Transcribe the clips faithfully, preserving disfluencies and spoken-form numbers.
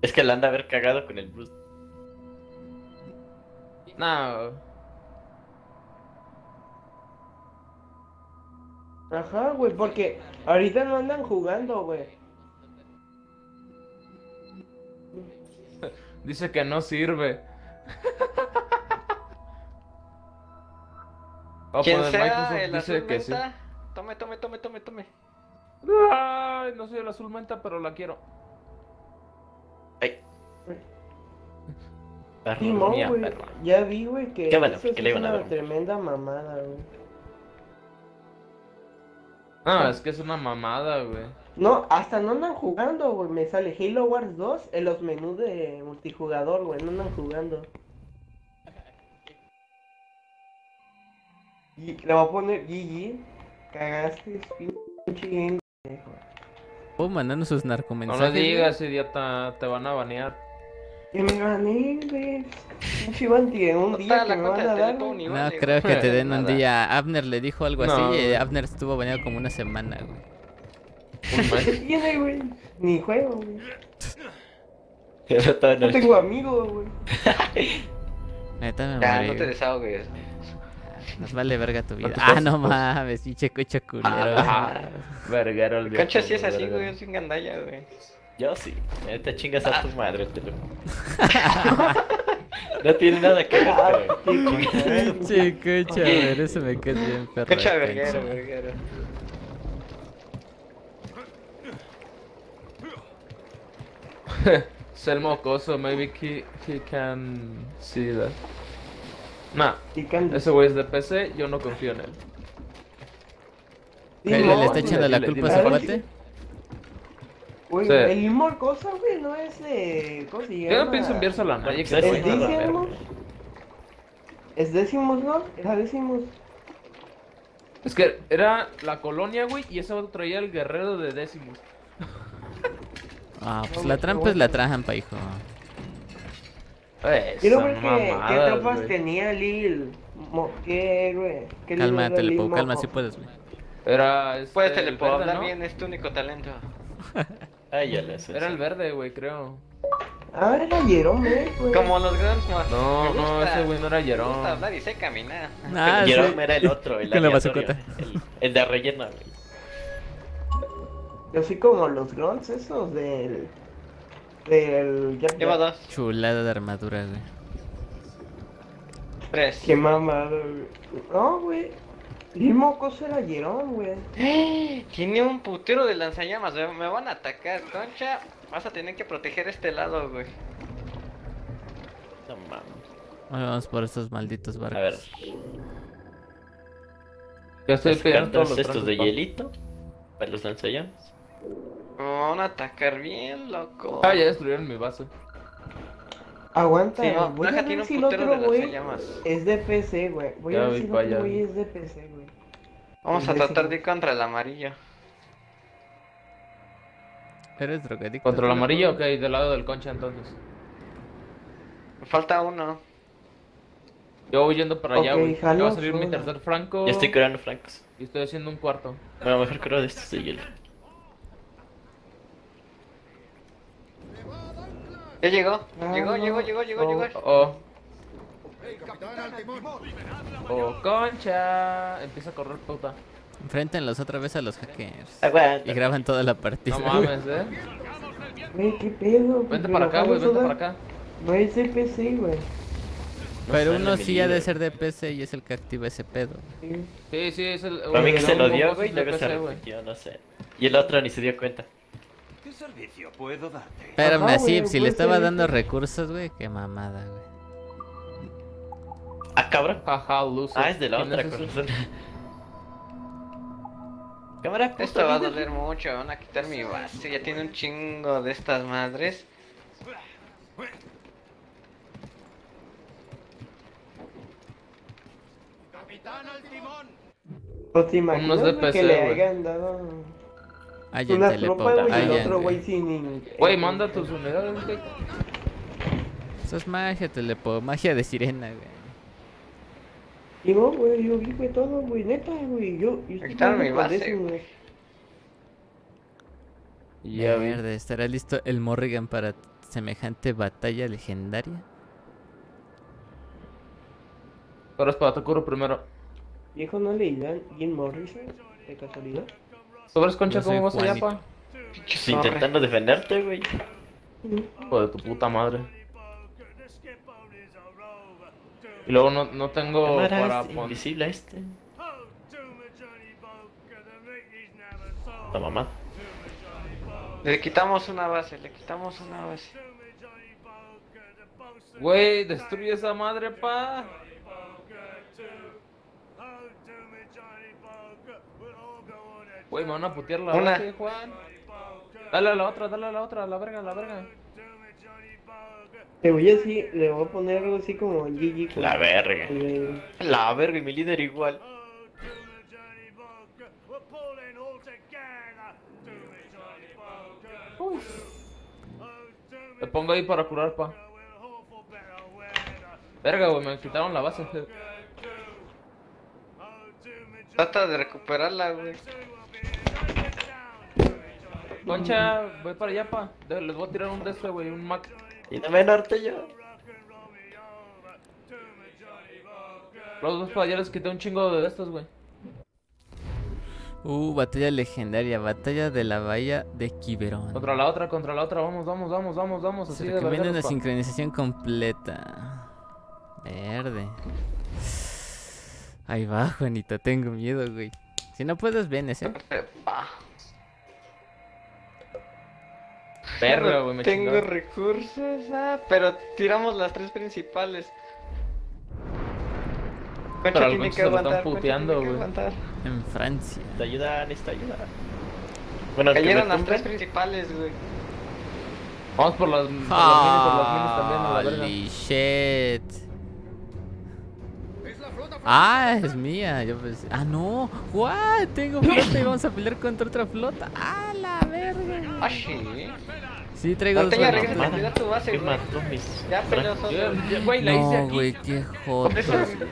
Es que la anda a haber cagado con el Bruce. No. Ajá, güey, porque ahorita no andan jugando, güey. Dice que no sirve. Oh, Quien pues sea Microsoft el dice azul que sí. menta, tome, tome, tome, tome, tome. Ay, no soy el azul menta, pero la quiero. Ay. Perro Simón, mía, güey, perro. ya vi, güey, que Qué bueno, eso que sí le es iban a una dar. tremenda mamada, güey. No, es que es una mamada, güey. No, hasta no andan jugando, güey. Me sale Halo Wars dos en los menús de multijugador, güey. No andan jugando. Y le voy a poner G G. Cagaste, pinche game, pendejo. Oh, mandando sus No narcomensajes. lo digas, idiota, te van a banear. Que me gané, güey. Pinche Banti en un día Total, que la me cuenta van a de dar, Teletón güey. ni No vale, creo güey. que te den un Nada. día. Abner le dijo algo No, así. güey. eh, Abner estuvo baneado como una semana, güey. Un ¿Qué mes. tiene, güey? Ni juego, güey. Pero todo No no- tengo amigos, güey. Neta me Ya, morí, no te güey. desahogues. Nos vale verga tu vida. ¿Cuántos Ah, pasos? no mames, pinche coche culero. Ah, verguero el viejo, Concha sí es así, verguero. güey, es un gandalla, güey. Yo sí. Eh, Te chingas a tu madre, te lo. No tiene nada que ver, Ah, pero. sí, güey. Pinche coche, a ver, eso me queda bien, perro. Concha de verguero, cancha. verguero. Es el mocoso, maybe he, he can see that. Nah, Y can- ese güey es de P C, yo no confío en él. Sí, ¿Le, no, le está güey. echando la Dile, culpa a dile, su dile. cuate? Güey, Sí. el Limor cosa, güey, no es de... ¿Cómo se llama? Yo no pienso enviárselo a nadie que Es se ¿Es vaya a la verga. décimos? ¿Es décimos, no? Era décimos. Es que era la colonia, güey, y ese otro traía el guerrero de décimos. Ah, pues No, la qué trampa es bueno. la trampa, hijo. Quiero Esa ver qué, qué mamada, tropas güey. tenía Lil. Mo- ¿Qué, güey? ¿Qué libro Calma, era Lil Telepo, calma, Moco? si puedes, güey. Era este, Puedes el telepo, verde, hablar ¿no? bien, es tu único talento. Ay, ya le sé. Era el verde, güey, creo. Ah, era Jerome, eh, güey. Como los grandes más. No, Me no, gusta- ese güey no era Me gusta Jerome. hablar y sé caminar. Ah, sí. Jerome era el otro, el Con la aleatorio, bazooka. el, el de relleno, güey. Yo soy como los grunts esos del... Del... Yap Lleva Yap. dos, Chulada de armadura, güey. tres. Qué mamada, güey. No, güey. Lil Mocoso era Jerome, güey. Tiene un putero de lanzallamas, me me van a atacar, Concha. Vas a tener que proteger este lado, güey. No mames. Ahí vamos por estos malditos barcos. A ver. Ya estoy Las pidiendo todos cartas los estos de trancos, hielito. Para los lanzallamas. Me van a atacar bien, loco. pa. Ah, ya destruyeron mi base. Aguanta, Sí, no, voy a Braja ver tiene un si el putero otro de güey lanzallamas. es de P C, güey. Voy Ya a ver vi si el pa' otro allá. güey es de P C, güey. Vamos a Es tratar décimo. de ir contra el amarillo. Eres drogadicto. Contra el amarillo, ok, del lado del concha entonces. Me falta uno. Yo voy yendo para allá, Ok, güey. Ya jalo, va a salir mi suena. tercer franco. Ya estoy curando francos. Y estoy haciendo un cuarto. Bueno, mejor curo de estos de hielo. Ya llegó, Ah, llegó, no. llegó, llegó, llegó, Oh. llegó. Oh. Oh, concha. Empieza a correr puta. Enfréntenlos otra vez a los hackers. Aguanta. Y graban toda la partida. No mames, eh. Güey, qué pedo. Vente Pero para acá, güey, vente Jalo para acá. No es de P C, güey. Pero sale uno mi sí ha de líder. ser de P C y es el que activa ese pedo. Sí. Sí, sí, es el. Para mí que el se lo Dragon dio, Ball güey, es y de luego se P C, güey. repitió, no sé. Y el otro ni se dio cuenta. ¿Qué servicio puedo darte? Pero Ajá, aún así, güey, si le puede estaba ser dando eso. recursos, güey, qué mamada, güey. Ah, cabrón. Jaja, loser. Ah, es de la ¿Quién otra es ese? persona. Cámara, puto Esto va a líder. doler mucho, me van a quitar mi base. Ya tiene un chingo de estas madres. ¡Capitán al timón! ¿No te imaginas, Unos de güey, que P C, le güey. hayan dado Ay, el una telepo. tropa, güey, y Ay, el otro ya, güey sin... in- Güey, eh, manda tus unidades, güey. Eso es magia, telepo. Magia de sirena, güey. Y no, güey, yo vi, güey, todo, güey, neta, güey, yo... yo estoy quitaron mi jugando con base, décimo, güey. Ya vi. Verde, estará listo el Morrigan para semejante batalla legendaria? Ahora es para te curo primero. Viejo, ¿no le dirán Jim Morrison? De casualidad. Sobres, Concha, Yo soy ¿cómo vas allá, Juanito. pa? Pues intentando defenderte, güey. Hijo de tu puta madre. Y luego no, no tengo Cámara, para es poner. invisible a este. La mamá. Le quitamos una base, le quitamos una base. Güey, destruye esa madre, pa. Güey, me van a putear la Una. base, Juan. Dale a la otra, dale a la otra, a la verga, a la verga. Te voy a decir, le voy a poner algo así como G G. La verga. Eh, La verga y mi líder igual. Te pongo ahí para curar, pa. Verga, güey, me quitaron la base. Trata de recuperarla, güey. Concha, voy para allá, pa. De- Les voy a tirar un de este, güey, un Mac. Y no me norte yo. Los dos para allá les quité un chingo de estos, güey. Uh, batalla legendaria, batalla de la bahía de Quiberón. Contra la otra, contra la otra, vamos, vamos, vamos, vamos, vamos. Se Así de recomienda una vergueros, pa. sincronización completa. Verde. Ahí va, Juanito, tengo miedo, güey. Si no puedes, vienes, eh. Pa. Verga, güey, me Tengo chingaron. recursos, ah, pero tiramos las tres principales. Concha Pero al tiene Concha que se lo están aguantar, Concha puteando, tiene que güey. aguantar. En Francia. Te ayuda, necesita ayuda. Bueno, que me Cayeron las tumben. tres principales, güey. Vamos por las, por las minis, por las minis también, a la verga. Holy shit. Ah, es mía. Yo pensé... Ah, no. What? Tengo flota y vamos a pelear contra otra flota. Ah, la verga. Ah, sí. Sí, traigo dos Norteña, flotas. regresa, cuida tu base, ¿Qué güey. mató mis? Ya peleó solo. Yo- yo- Güey, la hice No, aquí. güey, qué Eso, jotos.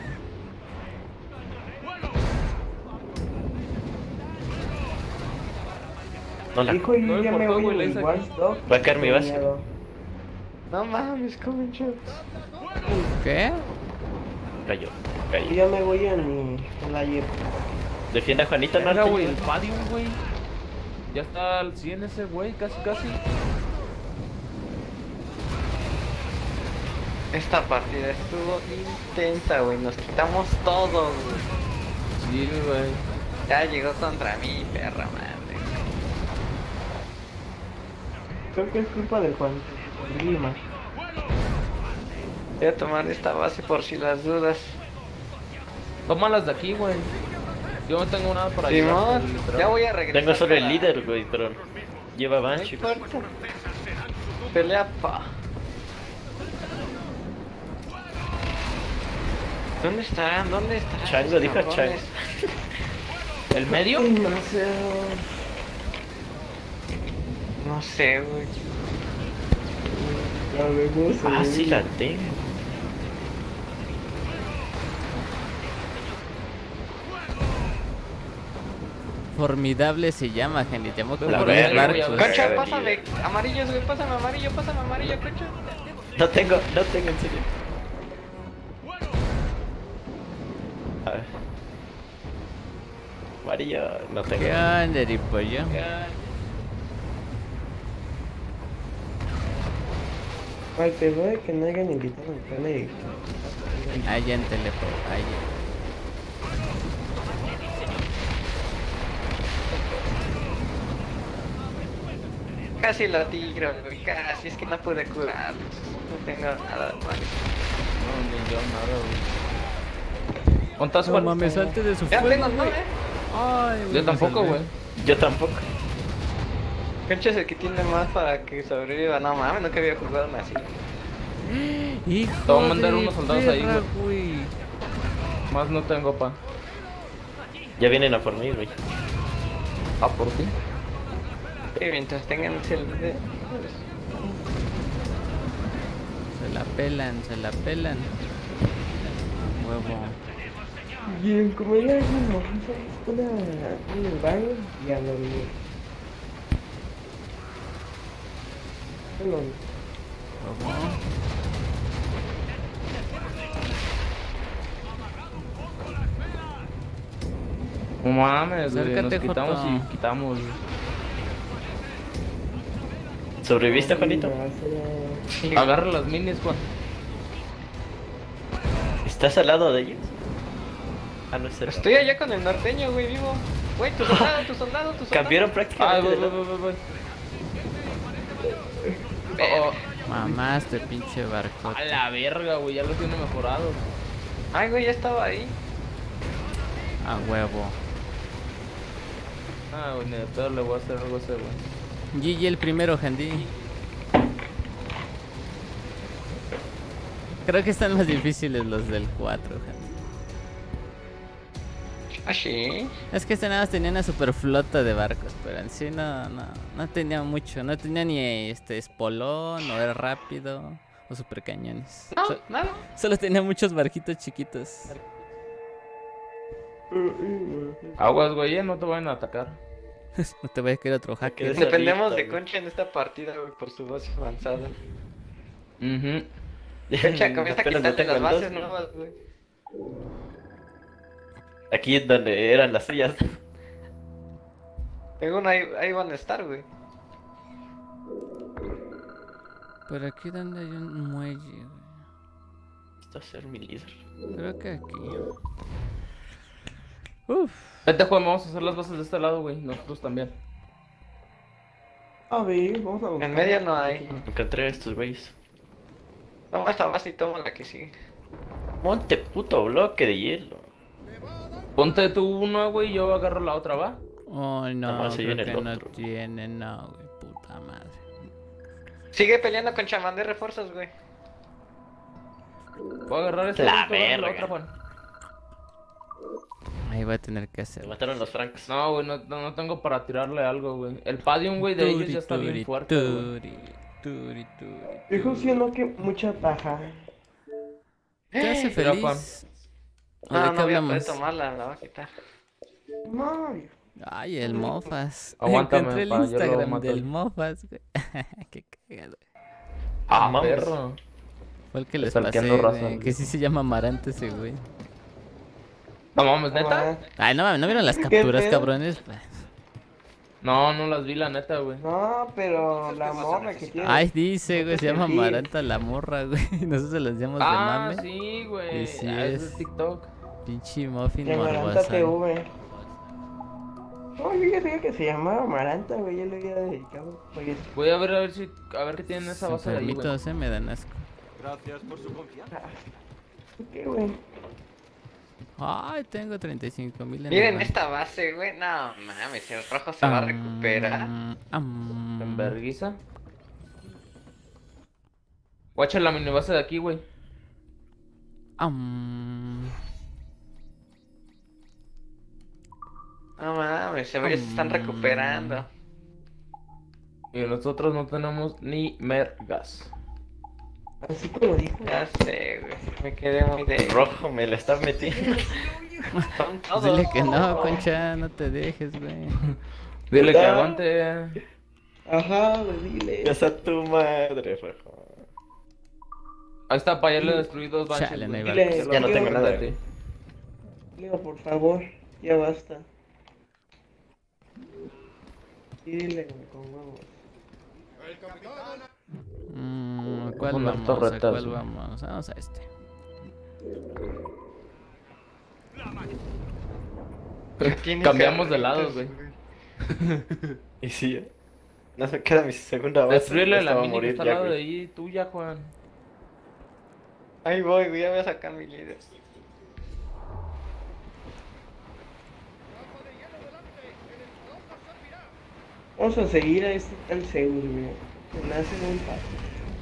No la. Hijo, yo No me ya me importó, voy güey, le en hice mi aquí. Watch Dogs. Va a caer mi base. Miedo. No mames, Concha. ¿Qué? Cayó. Yo Cayó. ya me voy a mi player. Defienda a Juanito, Verga, norte. güey, el Padium, güey. Ya está al cien ese, güey, casi, casi. Esta partida estuvo intensa, güey. Nos quitamos todo, güey. Sí, güey. Ya llegó contra mí, perra madre. Creo que es culpa del Juan. Lima. Voy a tomar esta base por si las dudas. Tómalas de aquí, güey. Yo no tengo nada para Simón, ayudarte, literal. ya voy a regresar. Tengo solo el para- líder, güey, pero lleva No Banshee. importa. Pelea pa. ¿Dónde estarán? ¿Dónde estarán? Chango, esos dijo cabrones? Chango. ¿El medio? Demasiado. No sé, güey. Ya vemos. Ah, eh. sí la tengo. Formidable se llama, gente. Llamó con La los verga, barcos. güey. Concha, Verga, pásame amarillos, güey. Pásame amarillo, pásame amarillo, Concha. No tengo, no tengo en serio. A ver. Amarillo, no tengo. ¿Qué onda, Ripollo? Ay, pero de que no hayan invitado al canal. Allá en Telepo. Allá. Casi la tiro, güey. Casi, es que no pude curar. No tengo nada, man. No, ni yo nada, güey. ¿Cuántas No mames, salte de su Ya fuego, tengo, ¿no, güey. eh? Ay, güey, Yo me tampoco, salvé. güey. Yo tampoco. Concha es el que tiene más para que sobreviva. No mames, nunca había jugado una así. Hijo Te voy a mandar de unos soldados ahí, perra, güey. güey. Más no tengo, pa. Ya vienen a por mí, güey. Ah, por ti. Y mientras tengan el... Se la pelan, se la pelan. Huevo. Bien, como era un momento, una, un baño y a dormir. Bueno, ¿Cómo? No mames, güey. Acércate, Nos quitamos Joto. y quitamos. güey. ¿Sobreviviste, Juanito? Agarra las minis, Juan. ¿Estás al lado de ellos? Ah, no es cierto. Estoy allá con el norteño, güey, vivo. Güey, tu soldado, tu soldado, tu soldado. Cambiaron Ah, prácticamente voy, de voy, lado. voy, voy. Verga. Oh, Mamaste, pinche barco. a la verga, güey. Ya lo tiene mejorado. Ay, güey, ya estaba ahí. A huevo. Ah, güey, ni de pedo le voy a hacer algo a ese, güey. G G el primero, Handy. Creo que están más difíciles los del cuatro, Handy. Ah, sí. Es que este nada más tenía una super flota de barcos, pero en sí no, no, no tenía mucho. No tenía ni este espolón, o era rápido, o super cañones. No, So- nada. solo tenía muchos barquitos chiquitos. Aguas, güey, eh, no te vayan a atacar. No te voy a querer otro hacker. Qué Dependemos de solito, güey. Concha en esta partida, güey, por su voz avanzada. Mhm. Concha, comienza a Apenas lo quitarte tengo las en bases dos. nuevas, güey. Aquí es donde eran las suyas. Tengo una, ahí, ahí van a estar, güey. Por aquí donde hay un muelle, güey. Esto va a ser mi líder. Creo que aquí. Uf. Vete, Juan, vamos a hacer las bases de este lado, güey. Nosotros también. A ver, vamos a buscar. En medio no hay. Encontré a estos güeyes. Toma esta base y toma la que sigue. Monte puto bloque de hielo. Ponte tú una, güey, yo agarro la otra, ¿va? Oh, no, Nomás se creo viene que el no otro. tiene, no, güey, puta madre. Sigue peleando con chamán de refuerzos, güey. Voy a agarrar esta La y tú agarras la verga. otra, Juan. Ahí voy a tener que Se hacer. mataron los francos. No, güey, no, no, no tengo para tirarle algo, güey. El Padium, güey, de ellos ya está bien fuerte, güey. Turi, turi, turi. Dijo siendo que mucha paja. ¿Te hace Mira, Juan. feliz? ¿O No, de no qué voy a poder hablamos? tomarla, la voy a quitar. No, Ay, el Mofas. Aguántame, Encontré el pa, yo lo Instagram mato. del Mofas, güey. Qué cagado. Ah, Ah, mames. perro. Fue el que les pasé, Stalkeando raza, güey, güey. que sí se llama Amarante ese güey. No mames, ¿neta? Ay, no mames, ¿no vieron las ¿Qué capturas, pedo? cabrones? No, no las vi, la neta, güey. No, pero la morra que tiene. Ay, dice, güey, se llama Sí. Amaranta la morra, güey. Nosotros se las llamamos de Ah, mame. sí, güey. Y sí Ah, es es. de TikTok. Pinche muffin De Amaranta morbosa. T V. No, yo ya sabía que se llamaba Amaranta, güey. Yo le había dedicado. Oye, Voy a ver a ver si a ver qué tiene esa Sus base de ahí, güey. enfermitos, eh, me dan asco. Gracias por su confianza. ¿qué, güey? Ay, tengo treinta y cinco mil en el Miren banco. esta base, güey. No mames, el rojo se va a recuperar. Am, am. En verguiza. Guacha la mini base de aquí, güey. Am. No mames, se ve- se están recuperando. Y nosotros no tenemos ni mergas. Así como dijo. Ya sé, güey. Me quedé muy de. El rojo me la está metiendo. Son todos. Dile que no, concha, no te dejes, güey. Dile que Ah. aguante. Ajá, güey, dile. Ya está tu madre, rojo. Ahí está, para allá le destruí dos baches. Chale, no hay güey. Dile, Ya no dile, tengo nada, Ándate. güey. Leo, por favor, ya basta. Dile, güey, con huevos. Mm, ¿a ¿Cuál Unas vamos? ¿A torretas, cuál güey. vamos? Vamos a este. Tienes Cambiamos de garritas, lados, güey. Y sí, ¿eh? No se queda mi segunda base. Destruirle Esta la va a mini que morir está al ya, lado de güey. ahí, tuya, Juan. Ahí voy, güey. Ya voy a sacar mi líder. Vamos a seguir a este tal Zeus, güey. Se me hace muy fácil.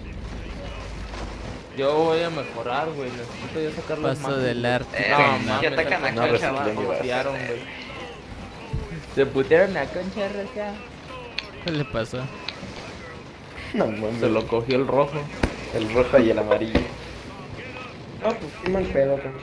Yo voy a mejorar, güey. Necesito ya sacar las Paso del arte. Eh, No, güey, mames, si atacan a no Concha, resulta va. mi base. Putearon, güey. Se putearon a Concha Roja. ¿Qué le pasó? No mames. Se lo cogió el rojo. El rojo y el amarillo. No, pues qué mal pedo, concha.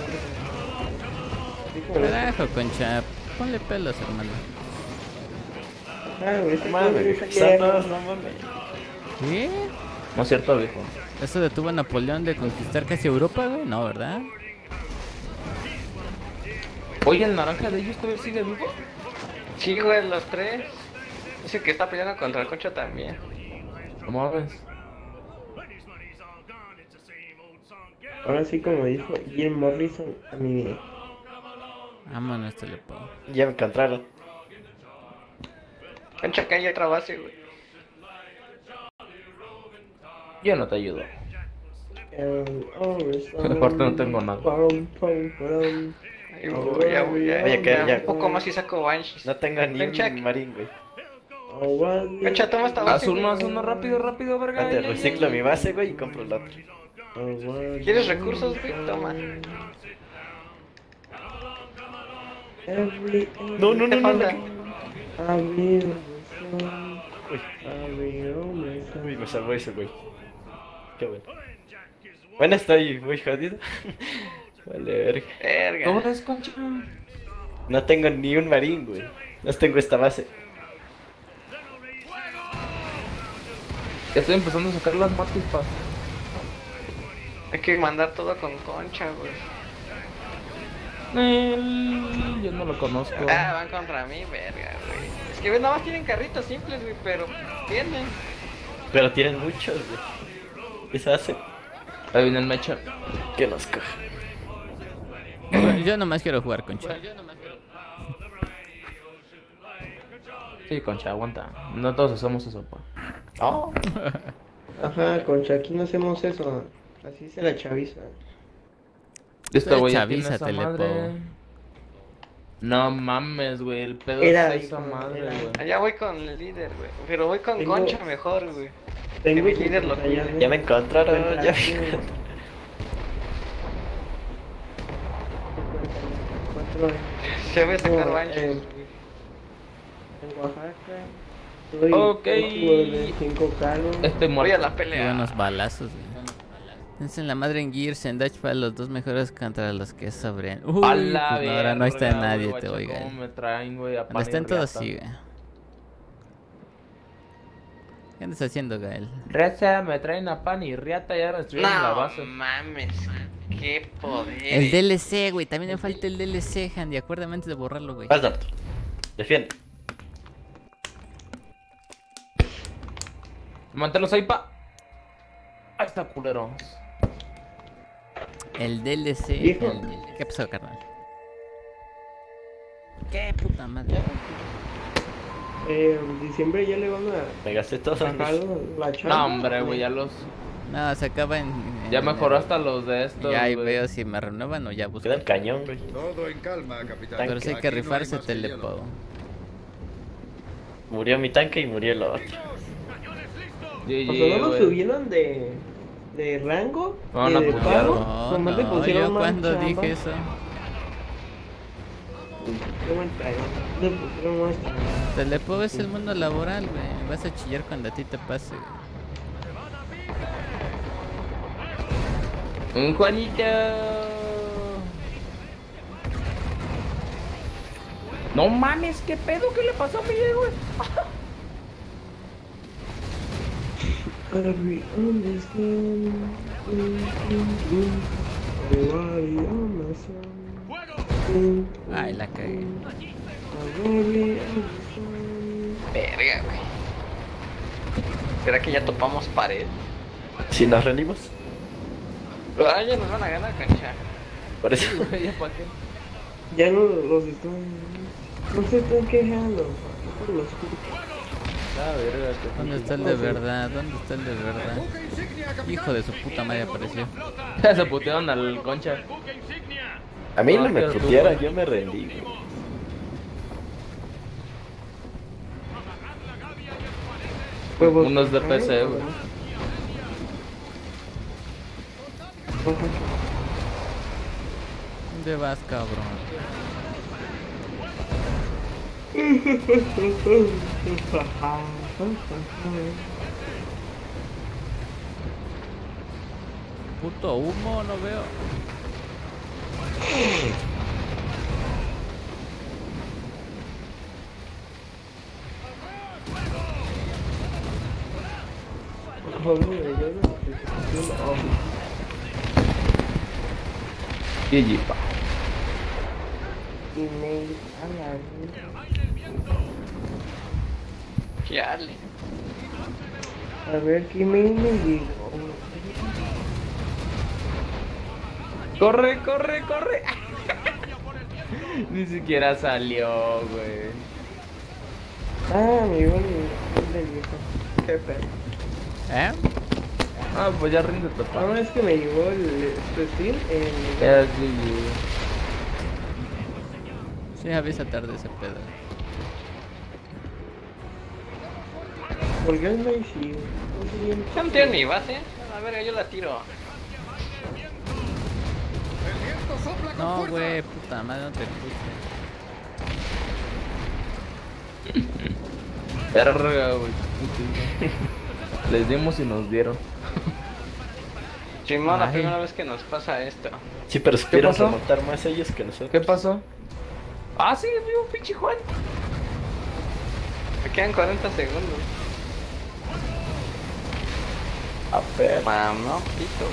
Así como de- Carajo, concha. Ponle pelos, hermano. Ah, güey, este Mames, juego es son ayer. todos, no mames. ¿Qué? No es cierto, viejo. ¿Eso detuvo a Napoleón de conquistar casi Europa, güey? No, ¿verdad? Oye, el naranja de ellos todavía sigue vivo. Sí, güey, los tres. Dice que está peleando contra el Concha también. ¿Cómo ves? Ahora sí, como dijo Jim Morrison, a mi... Vámonos, Telepo. Ya me encontraron. Concha, que hay otra base, güey. Yo no te ayudo. El Orson, Aparte no tengo nada. pam, pam, pam. Ay, güey, ya, güey, ya, Oye, que ya, ya- un poco más y saco Banshees. No tengo ni Concha, un marín, güey. Concha, toma esta base. Haz uno, güey. haz uno rápido, rápido, verga. Antes ya, ya, reciclo ya. mi base, güey, y compro la otra. ¿Quieres recursos, güey? Toma. No, no, ¿Qué no, no, falta? no. Uy, uy, me salvó ese, güey. Qué bueno. Bueno, estoy muy jodido. Vale, verga. Verga. ¿Cómo es, Concha? No tengo ni un marín, güey. No tengo esta base. Ya estoy empezando a sacar las matas, pa. Hay que mandar todo con Concha, güey. El... Yo no lo conozco. Ah, van contra mí, verga, güey. Es que, güey, nada más tienen carritos simples, güey, pero pierden. Pero tienen muchos, güey. Esa hace Ahí viene el mecha. que nos coja. Yo nomás quiero jugar con Chavo. Sí, Concha, aguanta. No todos hacemos eso, pa. Oh. Ajá, Concha, aquí no hacemos eso. Así se la chaviza. Esta güey ya chaviza, tiene esa Telepo. madre. No mames, güey. El pedo Era, es esa hijo, madre, era. güey. Allá voy con el líder, güey. Pero voy con Tengo- Concha mejor, güey. Tengo mi líder lo cincuenta cuide. Ya me encontraron, ya me cincuenta y cuatro Se voy a sacar No, Banshees, eh, güey. en Oaxaca. Soy Ok. de cinco carros. Este Voy muerto. a la Qué pelea. buenos balazos, güey. Dense la madre en Gears, en Dodgeball, los dos mejores contra los que sobren. Uy, A pues la no, ahora no está verga, nadie, güey, te guacha, oiga. cómo me traen, güey, a Cuando pan y estén todos, riata. sí, güey. ¿Qué andas haciendo, Gael? Reza, me traen a pan y riata y ahora destruyen la No base. mames. Qué poder. El D L C, güey. También me falta el D L C, Handy. Acuérdame antes de borrarlo, güey. Vas, Darto. Defiende. Manténlos ahí, pa. Ahí está, culeros. El D L C. Hijo. el- ¿Qué pasó, carnal? ¿Qué puta madre? Eh, en diciembre ya le van a Me gasté todo. sacar la chamba. No, hombre, güey, ya los. No, se acaba en. en- Ya en mejoró el- hasta los de estos. Ya ahí güey. veo si me renuevan o ya busco. Queda el cañón, güey. Todo en calma, capitán. Pero si hay que Aquí no rifarse, más te que le hielo. puedo. Murió mi tanque y murió el otro. G G, O sea, no lo güey. subieron de, de rango. Me van a de putear, pago, No, nomás le no, pusieron yo más cuando chamba. dije eso. Qué buen pedo. Le pusieron más chamba. Te le puedo, es el mundo laboral, güey. Vas a chillar cuando a ti te pase, güey. Un Juanito. No mames, qué pedo, ¿qué le pasó a Miguel, güey? Every understand. Everybody understand. Ay, la cagué. Everybody understand. Verga, güey. ¿Será que ya topamos pared? Si nos rendimos, Ah, ya nos van a ganar, Concha. por eso. Ya pa' qué. Ya no los están. No se están quejando. Mejor los escucho. La verga, que- ¿Dónde está el de verdad? ¿Dónde está el de verdad? Hijo de su puta madre apareció. Ya se putearon al concha. A mí no Ah, me qué putearon, orgullo. yo me rendí, güey. Huevos. Unos de P C, güey. ¿Dónde vas, cabrón? Puto humo, no veo. Juego de yodo, oh. G G, pa. Email a la Chale. A ver qué email me llegó. Corre, corre, corre. Ni siquiera salió, güey. Ah, me llegó el email del viejo. Qué pedo. ¿Eh? Ah, pues ya rinde tu pa. No, es que me llegó el tu stream en... Ya, G G. Sí, avisa tarde ese pedo. ¿Por qué no hay sí? No sé bien. ¿Ya no tiene mi base? A ver, yo la tiro. No, güey, puta madre, no te puse. Verga, güey. Les dimos y nos dieron. Chimón, la Ay. primera vez que nos pasa esto. Sí, pero supieron pasó? remontar más ellos que nosotros. ¿Qué pasó? Ah, sí, es vivo, pinche Juan. Me quedan cuarenta segundos. A ver. Mamá, pito.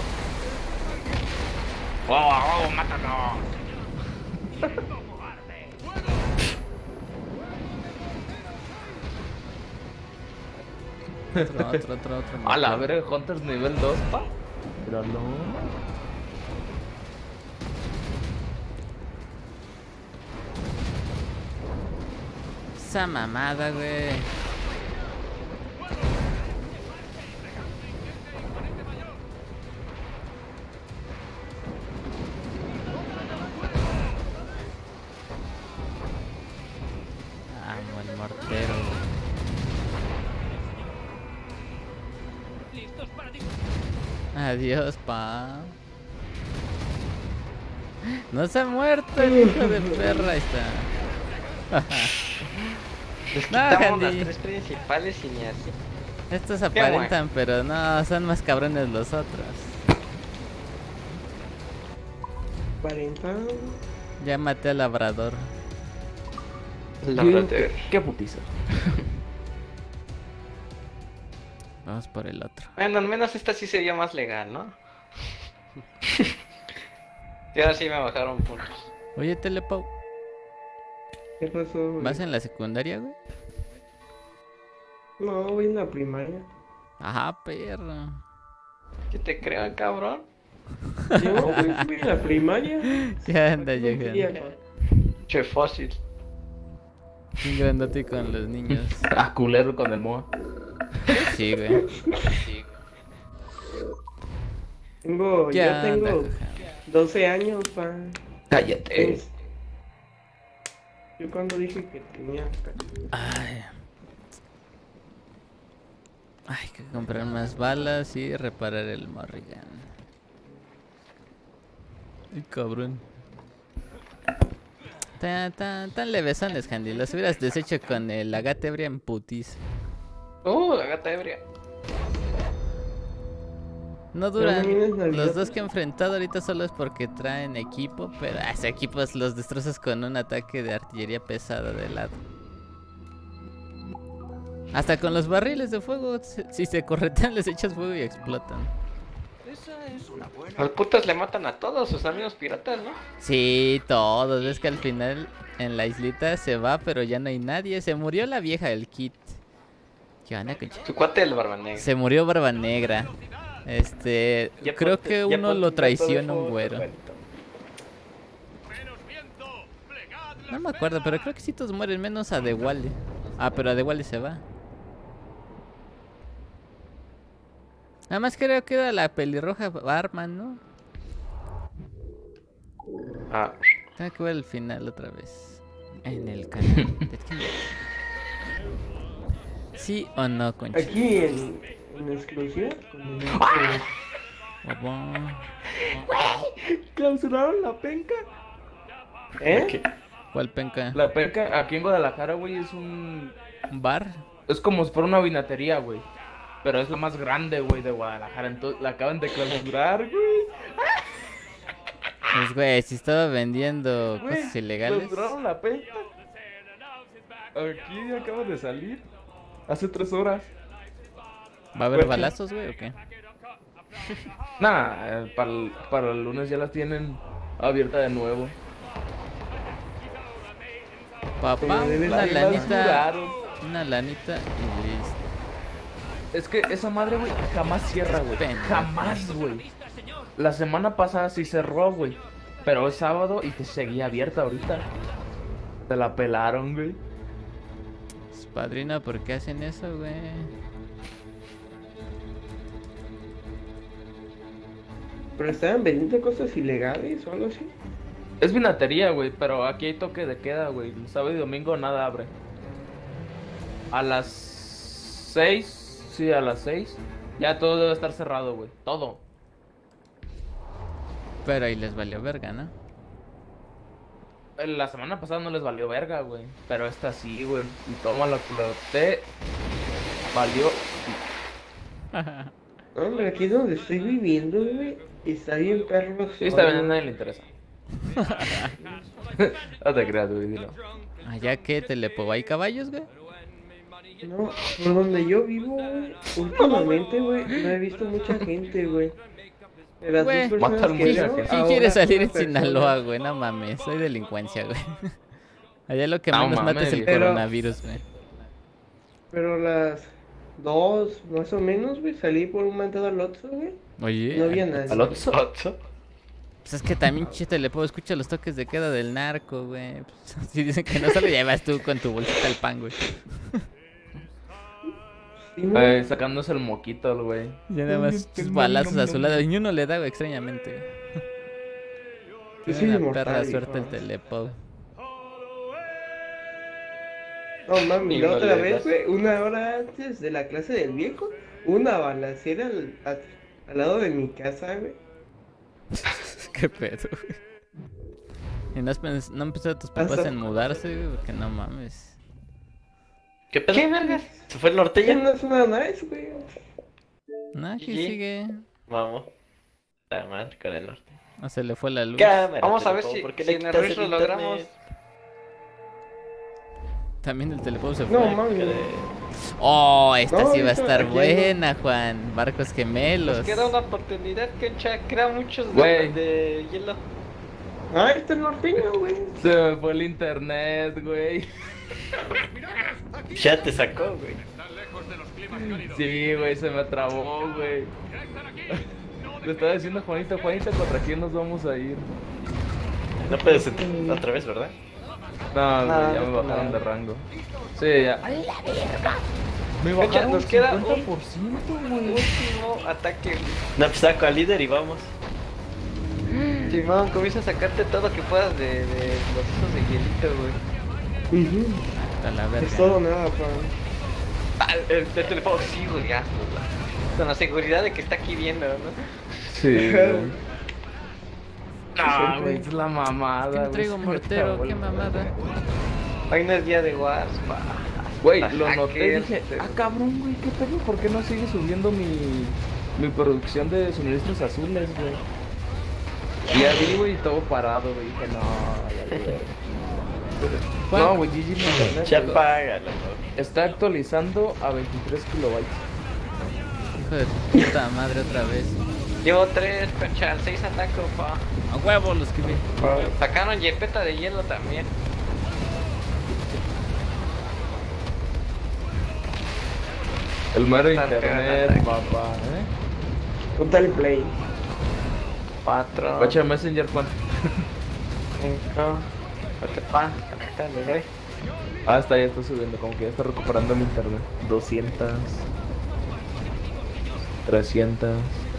¡Wow, wow, mátalo! Otro, otro, otro, otro. A la motor. verga, Hunters nivel dos, pa. Pero no. Esa mamada, güey. Amo el mortero. Adiós, pa. No se ha muerto el hijo de perra, ahí está. Les No, quitamos las Handy. tres principales y ni así. Estos Qué aparentan, pero no, son más cabrones los otros. cuarenta. Ya maté al labrador. La Yo- verdad. ¿Qué, qué putiza? Vamos por el otro. Bueno, al menos esta sí sería más legal, ¿no? Y ahora sí me bajaron puntos. Oye, Telepau, ¿Qué pasó? güey? ¿vas en la secundaria, güey? No, voy en la primaria. Ajá, perro. ¿Qué te creo, cabrón? Yo güey, fui en la primaria. ¿Qué anda, No quería, Johan? güey. Che fósil. Un grandote con los niños. Ah, culero con el Moa. Sí, güey. Tengo, ¿Qué yo anda, tengo Johan? doce años, pa. Cállate. Pues, yo cuando dije que tenía... Ay. Hay que comprar más balas y reparar el Morrigan. Ay, cabrón. Tan, tan, tan levesones, Handy. Los hubieras deshecho con el agate ebria en putis. Uh, la gata ebria. No Pero no vienes duran. al Los gato. dos que he enfrentado ahorita solo es porque traen equipo, pero a ese equipo los destrozas con un ataque de artillería pesada de lado. Hasta con los barriles de fuego, si si se corretean les echas fuego y explotan. Los putas le matan a todos sus amigos piratas, ¿no? Sí, todos. Ves que al final en la islita se va, pero ya no hay nadie. Se murió la vieja del kit. ¿Qué onda, concha? Su cuate el barba negra. Se murió Barba Negra. Este, Ya creo ponte- que ya uno ponte lo un traiciona método un güero. correcto. No me acuerdo, pero creo que sí todos mueren, menos a Dewale. Ah, pero a Dewale se va. Nada más creo que era la pelirroja Barman, ¿no? Ah, Tengo que ver el final otra vez. En el canal de Twitch. ¿Sí o no, concha? Aquí en, en exclusiva. con el- Guapón. ¿Clausuraron la penca? ¿Eh? Ok. ¿Cuál penca? La penca aquí en Guadalajara, güey, es un... ¿Un bar? Es como si fuera una vinatería, güey. Pero es la más grande, güey, de Guadalajara. Entonces la acaban de clausurar, güey. Pues, güey, si estaba vendiendo Güey, cosas ilegales. clausuraron la penca. Aquí acaba de salir. Hace tres horas. ¿Va a haber Pues sí. balazos, güey, o qué? Nah, eh, para, el, para el lunes ya las tienen abierta de nuevo. Papá, Como debe una ser. lanita. Juraron. Una lanita y listo. Es que esa madre, güey, jamás cierra, güey. Pendejo. Jamás, güey. La semana pasada sí cerró, güey. Pero es sábado y te seguía abierta ahorita. Te la pelaron, güey. Pues, padrino, ¿por qué hacen eso, güey? Pero estaban vendiendo cosas ilegales o algo así. Es vinatería, güey, pero aquí hay toque de queda, güey. El sábado y domingo nada abre. A las seis, sí, a las seis. Ya todo debe estar cerrado, güey. Todo. Pero ahí les valió verga, ¿no? La semana pasada no les valió verga, güey. Pero esta sí, güey. Y toma lo que lo te valió. Hombre, aquí es donde estoy viviendo, güey. Y está bien perro. Sí, está bien, a nadie le interesa. No te creas, güey, dilo. Allá que Telepo, ¿hay caballos, güey? No, por donde yo vivo, güey. Últimamente, güey, no he visto mucha gente, güey. De las Güey, dos matan personas que mucha veo, gente. ¿Quién ahora quiere salir en una persona. Sinaloa, güey? No mames, soy delincuencia, güey. Allá lo que No menos mata es el mames, pero- coronavirus, güey. Pero las dos, más o menos, güey, salí por un mandado al Oxxo, güey. Oye, No había nadie. ¿Al Otso? pues es que también che Telepo escucha los toques de queda del narco, güey. Pues, si dicen que no, solo llevas tú con tu bolsita al pan, güey. Sí, ¿no? Eh, sacándose el moquito, el güey. Ya nada más sus balazos a su lado. Y uno le da, güey, extrañamente, güey. Yo Tiene soy una inmortal, perra hijo. suerte el Telepo. No mami, Y la no otra le vez, das. güey, una hora antes de la clase del viejo, una balacera al, a- al lado de mi casa, güey. Qué pedo, güey. Y no, has pens- no han pensado tus papás Hasta- en mudarse, güey, porque no mames. ¿Qué pedo? ¿Qué vergas? ¿Se fue el Ella norteño? no es una nice, güey. No, aquí ¿Y? sigue. Vamos. La madre con el norte. No se le fue la luz. Cámara, Vamos a ver Telepo, si, ¿por qué si le en el quitas Ruiz lo internet? logramos. También el Telepo se fue. No mami. Que de- Oh, esta No, sí va a ahorita estar aquí ando. buena, Juan. Barcos gemelos. Nos queda una oportunidad, Concha. Crea muchos de, Güey. de hielo. Ah, está el norteño, güey. Se me fue el internet, güey. Ya te sacó, güey. Sí, güey, se me trabó, güey. Le estaba diciendo a Juanita, Juanita, ¿contra quién nos vamos a ir? No puedes entrar otra vez, ¿verdad? No, No, güey, ya me no, bajaron no. de rango. Sí, ya. Me Concha, bajaron nos queda un- cincuenta por ciento, güey. Último ataque. No, pues saco al líder y vamos. Simón, comienza a sacarte todo lo que puedas de, de los esos de hielito, güey. Ujú. A la Es verga. todo nada, pa. Ah, el, el teléfono sí, güey, hazlo, güey. Con la seguridad de que está aquí viendo, ¿no? Sí, güey. Ah, No, güey, es la mamada, ¿Qué no güey, traigo se me mortero? trabó ¿Qué el- mamada? Hoy no es día de Wars, pa. Güey, Hasta lo noté y hackers, dije, pero- ah cabrón, güey, ¿qué pedo? ¿Por qué no sigue subiendo mi, mi producción de suministros azules, güey? Y ya vi, güey, todo parado, güey, dije, no, ya, ya, ya. No, güey, G G mi internet, Ya güey. págalo, güey. Está actualizando a veintitrés kilobytes. Hijo de tu puta madre otra vez. Llevo tres, Concha, al seis ataco, pa. A huevo los que vi. Sacaron Yepeta de hielo también. El mero Está internet, pegando papá, ¿eh? Total play. Cuatro. Guacha Messenger, Juan. Cinco. Ocho, pa. Ahorita le doy. Ah, está, ya está subiendo, como que ya está recuperando mi internet. doscientos. trescientos.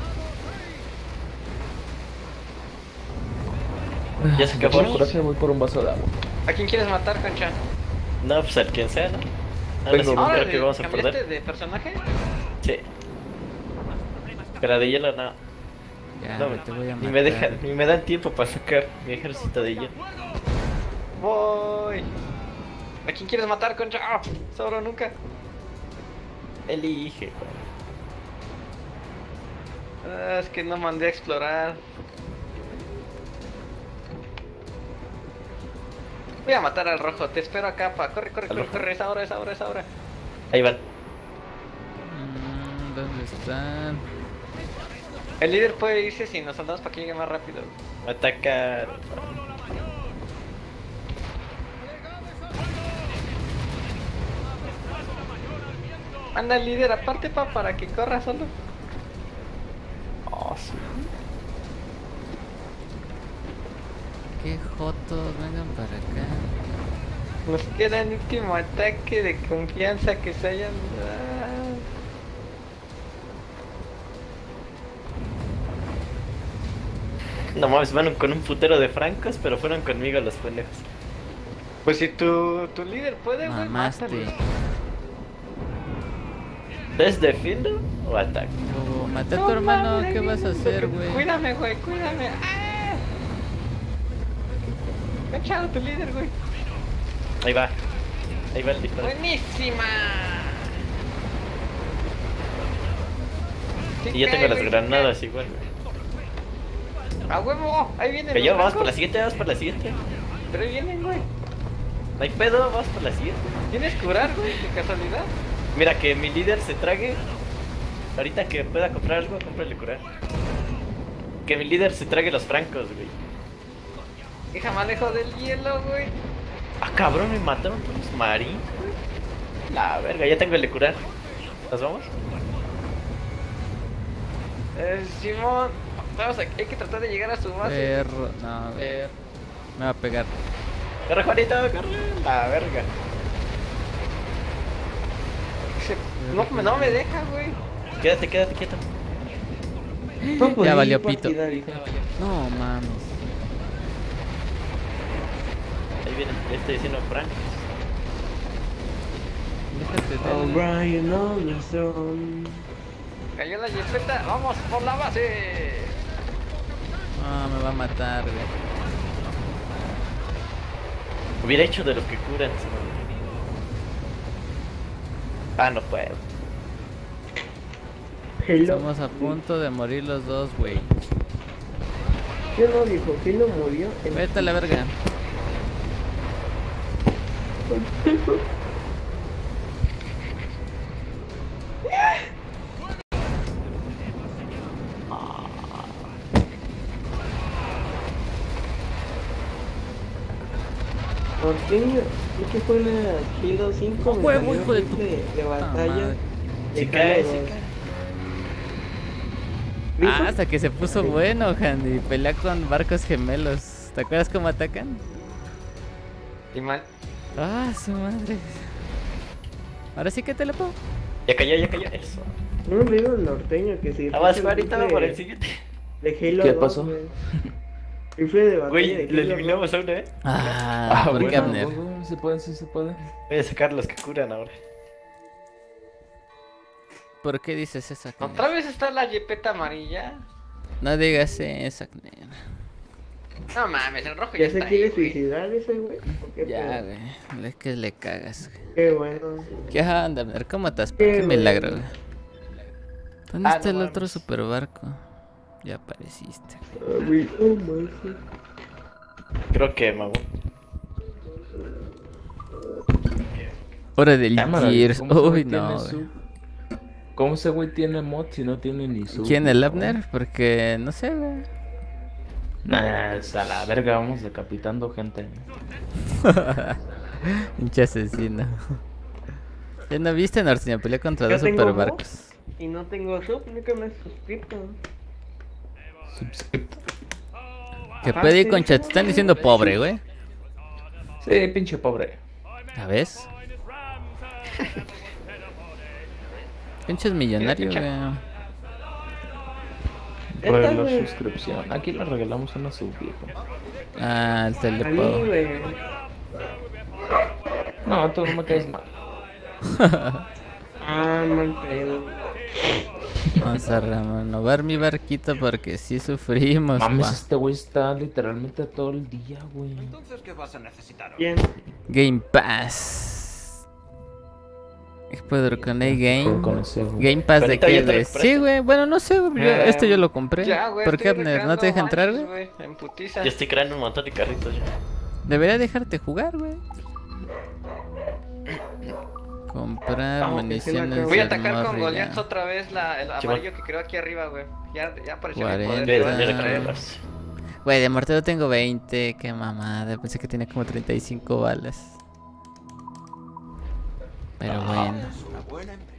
Ya se acabó. Por eso voy por un vaso de agua. ¿A quién quieres matar, Concha? No, pues al quien sea, ¿no? Ahora sí, Venga, creo que vamos a ¿cambiaste perder. de personaje? Sí. Pero de hielo no. Ya, No, güey, te voy a matar. ni me dejan, ni me dan tiempo para sacar mi ejército de hielo. Voy. ¿A quién quieres matar, Concha? Ah, solo nunca. Elige, güey. Ah, es que no mandé a explorar. Voy a matar al rojo, te espero acá, pa. Corre, corre, ¿Al corre, rojo? corre, esa hora, esa hora, esa hora. Ahí van. Mm, ¿dónde ¿Dónde están? El líder puede irse sin los soldados para que llegue más rápido. Atacar. Anda el líder aparte pa para que corra solo. Oh, sí. Qué jotos, vengan para acá. Nos queda el último ataque de confianza que se hayan dado. No mames, van con un putero de francos, pero fueron conmigo los pendejos. Pues si tu, tu líder puede, güey, Mamaste. mátalo. ¿Es defiendo o ataque? Oh, maté a No tu hermano, mames, ¿qué ahí vas a viene. hacer, güey? Cuídame, güey, cuídame. ¡Ah! Me ha echado tu líder, güey. Ahí va. Ahí va el disparo. Buenísima. Y yo tengo las granadas igual, güey. A huevo, ahí vienen Que los yo, vamos francos. por la siguiente, vamos por la siguiente. Pero ahí vienen, güey. No hay pedo, vamos por la siguiente. ¿Tienes curar, güey, de casualidad? Mira, que mi líder se trague. Ahorita que pueda comprar algo, cómprale curar. Que mi líder se trague los francos, güey. Deja manejo del hielo, güey. Ah, cabrón, me mataron todos los marines, güey. La verga, ya tengo el de curar. ¿Nos vamos? Eh, Simón, vamos a, hay que tratar de llegar a su base. Perro, no, a ver. Me va a pegar. Corre, Juanito, corre. La verga. Se- no, me- no me deja, güey. Quédate, quédate quieto. No, pues, Ya ahí valió pito. partida, vieja. No mames. Ahí viene, le estoy diciendo francos. Déjate Oh, de... Brian Anderson. Cayó la jipeta, vamos por la base. Ah, me va a matar, güey. Hubiera hecho de los que curan. ¿Sí? Ah, no puedo. Hello. Estamos a punto de morir los dos, güey. Yo no, viejo, Hello murió en... Vete a la verga. Norteño, es que fue la Halo cinco, me Huevo, salió hijo de clip tu de, de puta batalla. madre. de Si cae, Halo si dos. cae. ¿Viste? Ah, hasta que se puso bueno, Handy. Pelea con barcos gemelos. ¿Te acuerdas cómo atacan? Y mal. Ah, su madre. Ahora sí que te lo puedo. Ya cayó, ya cayó. Eso. No me digo el norteño que si Aguas, el Juanito, rifle por el siguiente. de Halo ¿Qué dos, pasó? güey. Rifle de batalla Güey, de le Halo eliminamos a uno, eh. Ah, ¿por qué bueno, Abner? bueno, se puede, sí se puede. Voy a sacar los que curan ahora. ¿Por qué dices eso, Abner? ¿Otra vez está la jipeta amarilla? No digas eso, Abner. No mames, el rojo dos. ya, ¿Ya se está quiere ahí, güey. suicidar ese güey? ¿O qué Ya, pedo? güey. Es que le cagas, güey. Qué bueno. ¿Qué onda, Abner? ¿Cómo estás? Qué Qué milagro, bueno. güey. ¿Dónde Ah, está no el otro mames. super barco? Ya apareciste. Ah, güey, oh, my God. Creo que, mago. Hora del Cámara, Gears. ¿cómo ese güey Uy, no, tiene güey. su- ¿Cómo ese güey tiene mod si no tiene ni su? ¿Quién, el Abner? Porque, no sé, güey. Nah, es a la verga, vamos decapitando gente. Pinche asesino. ¿Ya no viste, Norteño? Peleó contra Yo dos tengo super mod. barcos. Y no tengo sub, nunca me he suscrito. Subscripto. Que Ajá, puede ir sí, con sí, chat. Están diciendo pobre, güey. Sí, pinche pobre. ¿Ya ves? Pinches millonario, Mira, güey. Esta, Regaló güey. suscripción. Aquí le regalamos una sub, viejo. Ah, el A mí, telepo. güey. No, tú no me caes mal. Ah, mal pedo. Vamos a renovar mi barquito porque sí sufrimos, Mames, pa. este güey está literalmente todo el día, güey. Entonces, ¿qué vas a necesitar? Bien. Game Pass. ¿Qué puedo con el Game? Con ese, güey. Game Pass de Ahorita qué, yo te lo güey. presto. Sí, güey. Bueno, no sé, güey. yo- Eh, Esto yo lo compré. Ya, güey, ¿Por qué, estoy Abner? ¿No te deja recreando entrar, güey? manches, En putiza. Yo estoy creando un montón de carritos ya. Debería dejarte jugar, güey. Comprar Vamos, municiones. Voy a de atacar con Morrigan. Goliath otra vez la, el Chivo. amarillo que creo aquí arriba, güey. Ya, ya apareció mi cuarenta. poder. Ve, güey. ve de traerlas. Güey, de mortero tengo veinte. Qué mamada. Pensé que tenía como treinta y cinco balas. Pero bueno. Es una buena empresa.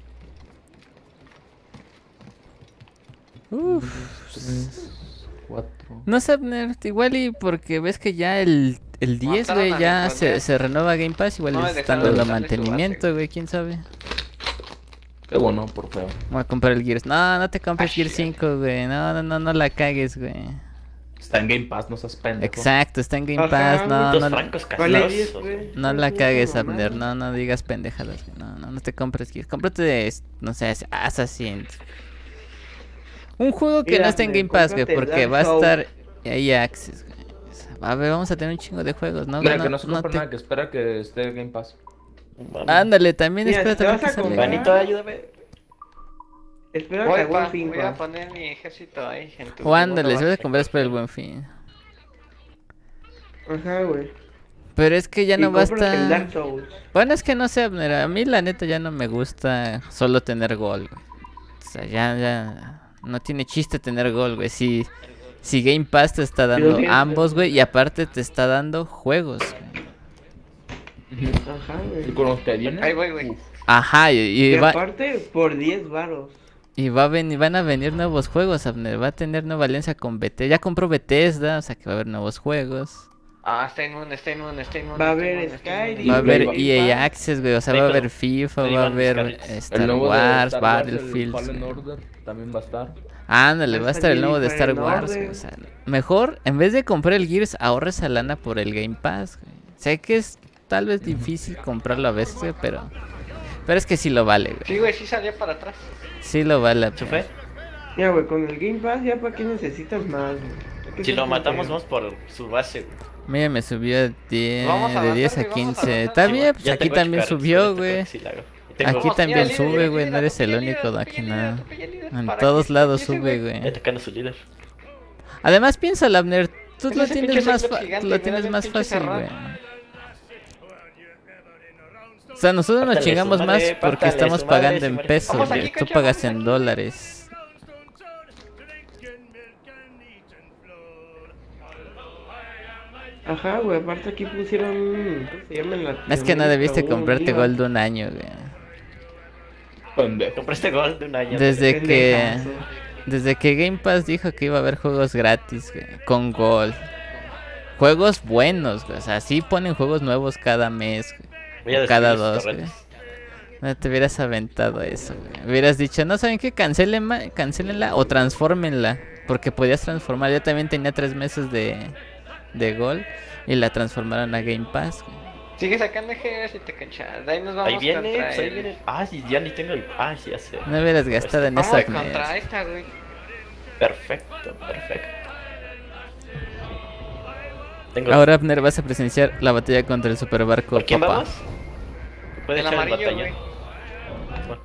Uf. Cuatro. No sé, Abner, igual y porque ves que ya el, el diez, Mataron güey, a ya mi se, Goliath. se renueva Game Pass. Igual No me les están dejaron dando usarle su mantenimiento, base. güey, quién sabe. Qué bueno, por feo. Voy a comprar el Gears. No, no te compres Ah, Gears shit. cinco, güey. No, no, no, no la cagues, güey. Está en Game Pass, no seas pendejo. Exacto, está en Game Ajá, Pass. No, Dos no, francos Vale casados. diez, güey. no la Sí, cagues, esa mamada. Abner. No, no digas pendejadas, güey. No, no, no te compres Gears. Cómprate, no sé, Assassin. Un juego que Mira, no está en Abner, Game Pass, güey, cómprate porque Dark va a Souls. estar ahí Access, güey. O sea, a ver, vamos a tener un chingo de juegos, ¿no? Mira, No, que no se no compra te- nada, que espera que esté en Game Pass. Vamos. Ándale, también Mira, espera te también vas que a salga. comprar- Vanito, ayúdame. Espera Voy, que pa, haga un fin, voy a pa. poner mi ejército ahí en tu O ándale, segundo se vas a base. comprar para el Buen Fin. Ajá, güey. Pero es que ya Y no cómprate el basta. Dark Souls. Bueno, es que no sé, Abner, a mí la neta ya no me gusta solo tener gol, güey. O sea, ya, ya no tiene chiste tener gol, güey. Si, si Game Pass te está dando bien, ambos, güey, y aparte te está dando juegos, güey. Ajá, Y güey. con los que vienen. Ahí voy, güey. uf, Ajá, y, y Y va, aparte, por diez varos. y va a venir, van a venir nuevos juegos, Abner. Va a tener nueva alianza con Bethesda. Ya compró Bethesda, o sea que va a haber nuevos juegos. Ah, está en un, está en un, está en un. Va a está en haber un, está en un. Skyrim. Va a haber Play E A Pass. Access, güey. O sea, Play va a haber Pass. FIFA, Play va a Pass, haber Skyrim. El Star nuevo de Wars, Star Wars, el Battlefield. Fallen Order, también va a estar. Ándale, va a estar el nuevo de Star Fallen Wars, Order. güey, o sea, mejor, en vez de comprar el Gears, ahorra esa lana por el Game Pass, güey. Sé que es tal vez difícil comprarlo a veces, güey, pero... Pero es que sí lo vale, güey. Sí, güey, sí salió para atrás. Sí lo vale. ¿Se güey. fue? Ya, güey, con el Game Pass, ya para qué necesitas más, güey. Hay que Si ser lo matamos, sincero. vamos por su base, güey. Mira, me subió de diez, Vamos a de diez a avanzar, güey, vamos a quince. avanzar. Está Sí, bien, pues Ya aquí tengo también Chicago, subió, sí, güey. sí, la hago. Y Aquí tengo- Vamos, también mira, líder, sube, líder, güey, no líder, eres el líder, único de líder, aquí, líder, nada. líder, líder, En para todos que lados empiece, sube, Ya güey. atacando a su líder. Además, piensa, Abner, tú Es lo ese tienes pinche más, Cyclops fa- gigante, lo mira, tienes ve el más pinche fácil, cerrado. güey. O sea, nosotros nos Pártale, chingamos su más madre, porque pártale, estamos su madre, pagando su en madre. pesos, Vamos güey. aquí, Tú cacha, pagas vamos en aquí. dólares. Ajá, güey, aparte aquí pusieron... ¿Cómo se llama? En Es que no Latinoamérica, debiste un comprarte día. gol de un año, güey. Compré este gol de un año. Desde que... Pendejazo. Desde que Game Pass dijo que iba a haber juegos gratis, güey, con gol. Juegos buenos, güey. O sea, sí ponen juegos nuevos cada mes, güey. Voy a o cada destruir dos, sus güey. torretas. No te hubieras aventado eso, güey. Hubieras dicho, no saben qué, cancelen, cancelenla o transfórmenla. Porque podías transformar. Yo también tenía tres meses de, de gol y la transformaron a Game Pass, güey. Sigue sacando ejército, cancha. De ahí nos vamos Ahí viene, contra pues ahí el- viene. Ah, sí, ya ni tengo el. Ah, sí, ya sé. No hubieras gastado en Vamos esa contra mierda. esta, güey. Perfecto, perfecto. Tengo... Ahora, Abner, vas a presenciar la batalla contra el superbarco ¿Por quién Papa. vamos? ¿Puede El echar el amarillo, batallón? güey. Bueno,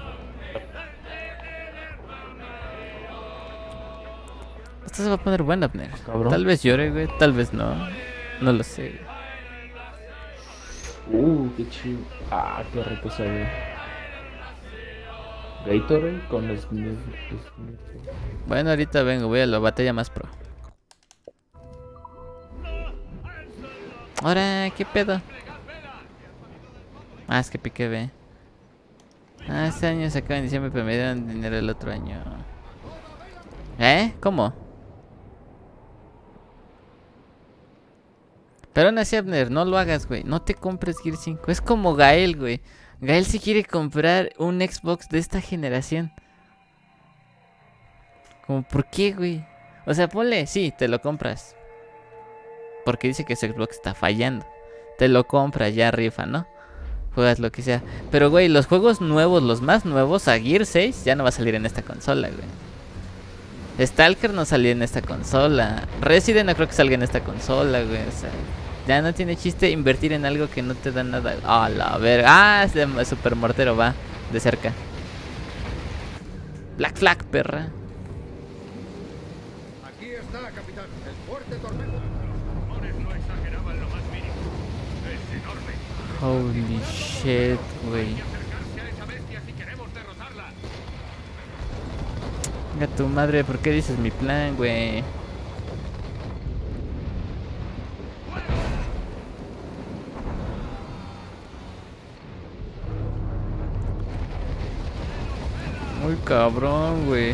Esto se va a poner bueno, Abner. Cabrón. Tal vez llore, güey. Tal vez no. No lo sé, güey. Uh, qué chido. Ah, qué rico se ve. Gatorade con los... Bueno, ahorita vengo, voy a la batalla más pro. Ahora, ¿qué pedo? Ah, es que piqué B. Ah, este año se acaba en diciembre, pero me dieron dinero el otro año. ¿Eh? ¿Cómo? Pero aún así, Abner, no lo hagas, güey. No te compres Gear cinco. Es como Gael, güey. Gael sí quiere comprar un Xbox de esta generación. Como, ¿por qué, güey? O sea, ponle, sí, te lo compras. Porque dice que su Xbox está fallando. Te lo compras, ya rifa, ¿no? Juegas lo que sea. Pero, güey, los juegos nuevos, los más nuevos, a Gear seis ya no va a salir en esta consola, güey. Stalker no salió en esta consola. Resident no creo que salga en esta consola, güey. O sea, ya no tiene chiste invertir en algo que no te da nada. Ah, la verga. Ah, es de Super Mortero, va. De cerca. Black Flag, perra. Aquí está, capitán. El fuerte tormento. Los rumores no exageraban lo más mínimo. Es enorme. Holy shit, güey. Venga tu madre, ¿por qué dices mi plan, güey? Muy cabrón, güey.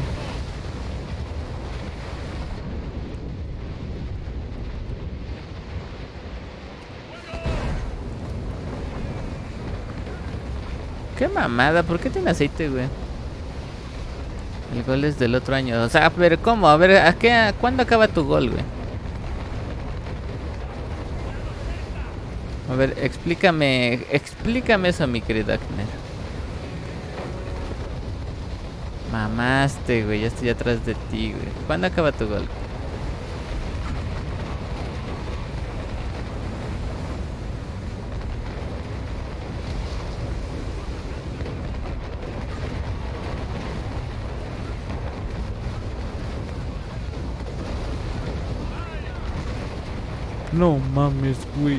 Qué mamada, ¿por qué tiene aceite, güey? El gol es del otro año. O sea, pero ¿cómo? A ver, ¿a qué, a ¿cuándo acaba tu gol, güey? A ver, explícame, explícame eso, mi querido Akner. Mamaste, güey, ya estoy atrás de ti, güey. ¿Cuándo acaba tu gol? No mames, güey.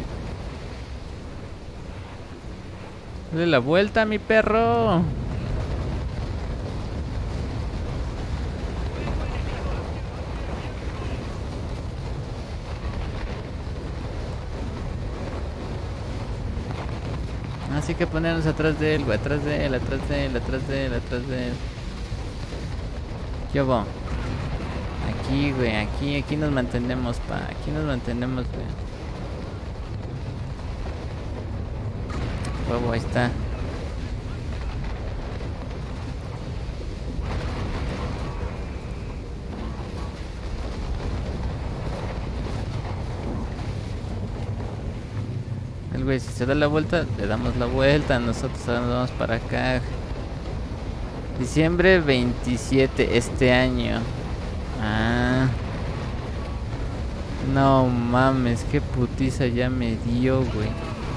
Dale la vuelta, mi perro. Así que ponernos atrás de él, güey. Atrás de él, atrás de él, atrás de él, atrás de él. ¿Qué hubo? Aquí, güey, aquí, aquí nos mantenemos, pa. Aquí nos mantenemos, güey. Huevo, ahí está. El güey, si se da la vuelta, le damos la vuelta. Nosotros nos vamos para acá. Diciembre veintisiete, este año. Ah. No mames, qué putiza ya me dio, güey.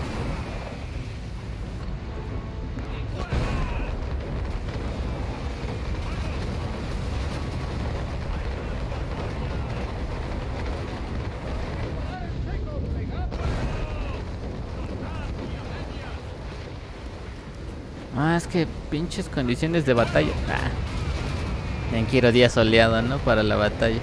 Ah, es que pinches condiciones de batalla. Ah. Ya quiero día soleado, ¿no? Para la batalla.